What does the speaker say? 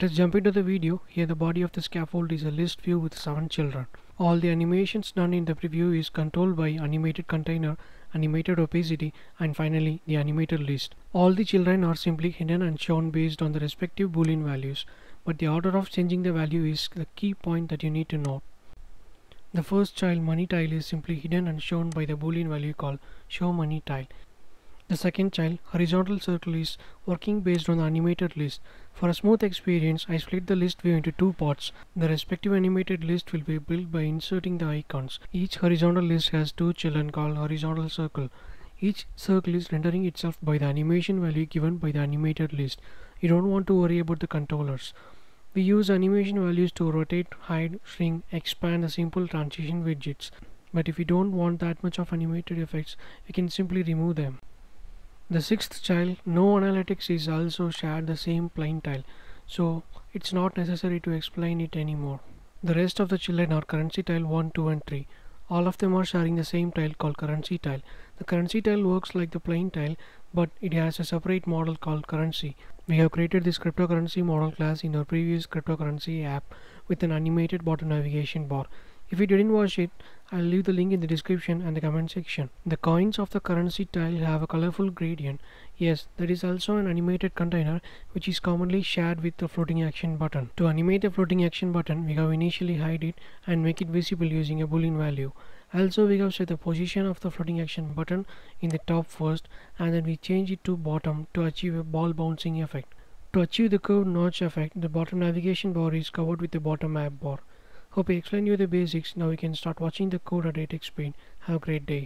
Let us jump into the video. Here the body of the scaffold is a list view with 7 children. All the animations done in the preview is controlled by animated container, animated opacity, and finally the animated list. All the children are simply hidden and shown based on the respective Boolean values, but the order of changing the value is the key point that you need to note. The first child money tile is simply hidden and shown by the Boolean value called show money tile. The second child horizontal circle is working based on the animated list. For a smooth experience, I split the list view into 2 parts. The respective animated list will be built by inserting the icons. Each horizontal list has 2 children called horizontal circle. Each circle is rendering itself by the animation value given by the animated list. You don't want to worry about the controllers. We use animation values to rotate, hide, shrink, expand the simple transition widgets. But if you don't want that much of animated effects, you can simply remove them. The sixth child, no analytics, is also shared the same plain tile, so it's not necessary to explain it anymore. The rest of the children are currency tile 1, 2 and 3. All of them are sharing the same tile called currency tile. The currency tile works like the plain tile, but it has a separate model called currency. We have created this cryptocurrency model class in our previous cryptocurrency app with an animated bottom navigation bar. If you didn't watch it, I'll leave the link in the description and the comment section. The coins of the currency tile have a colorful gradient. Yes, that is also an animated container which is commonly shared with the floating action button. To animate the floating action button, we have initially hide it and make it visible using a Boolean value. Also, we have set the position of the floating action button in the top first, and then we change it to bottom to achieve a ball bouncing effect. To achieve the curved notch effect, the bottom navigation bar is covered with the bottom map bar. Hope I explained you the basics. Now we can start watching the code at 8x speed. Have a great day.